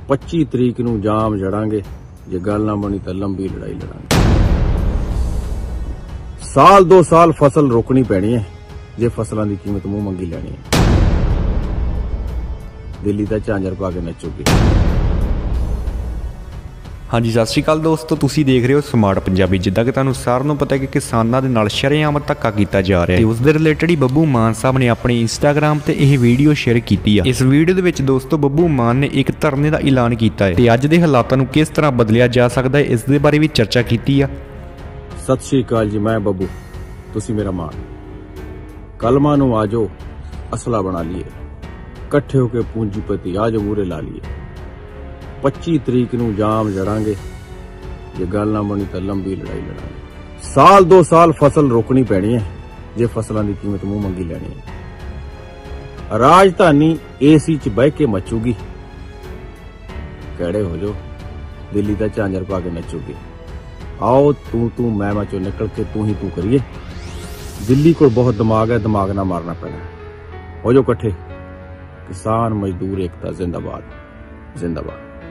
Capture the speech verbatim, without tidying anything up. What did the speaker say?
पच्ची तरीक नूं जाम जड़ांगे, जे गल ना बनी तो लंबी लड़ाई लड़ांगे। साल दो साल फसल रोकनी पैनी है, जे फसलों की कीमत मुंह मंगी लैनी है। दिल्ली का झांझर पा के नचोगी। हाँ जी, सत श्री अकाल दोस्तों, तुसी देख रहे हो स्मार्ट पंजाबी। जिद्दां कि तुहानूं सारिआं नूं पता है कि किसानां दे नाल शरेआम धक्का कीता जा रहा है, उस दे रिलेटेड ही बब्बू मान साहब ने अपने इंस्टाग्राम ते यह वीडियो शेयर की है। इस वीडियो दे विच दोस्तों बब्बू मान ने एक धरने का ऐलान किया है ते अज दे हालातां नूं किस तरह बदलिया जा सकता है, इस दे बारे भी चर्चा की है। सत श्री अकाल जी, मैं बब्बू, तुसी मेरा मान। कलमां नूं आजो असला बना लिए, कट्ठे होके पूंजीपति आजो मूरे ला लिए। पच्ची तरीक नूं जाम जड़ांगे, जे गल ना बनी तो लंबी लड़ाई लड़ांगे। साल दो साल फसल रोकनी पैनी है, जे फसलों की कीमत मुंह मंगी लैनी है। राजधानी एसी च बह के मचूगी, कड़े हो जो दिल्ली का झांझर पा के नचूगी। आओ तू तू मैं मैं चो निकल के तू ही तू करिए। दिल्ली को बहुत दिमाग है, दिमाग ना मारना पैना। हो जो कट्ठे, किसान मजदूर एकता जिंदाबाद जिंदाबाद।